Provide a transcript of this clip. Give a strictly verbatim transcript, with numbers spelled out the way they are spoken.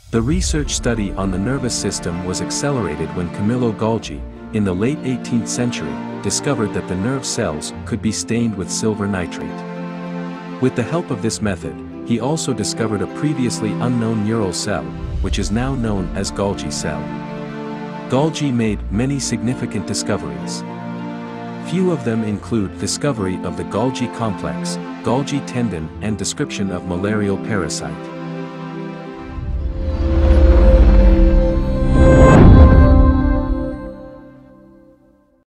The research study on the nervous system was accelerated when Camillo Golgi, in the late eighteenth century, discovered that the nerve cells could be stained with silver nitrate. With the help of this method, he also discovered a previously unknown neural cell, which is now known as Golgi cell. Golgi made many significant discoveries. Few of them include discovery of the Golgi complex, Golgi tendon, and description of malarial parasite.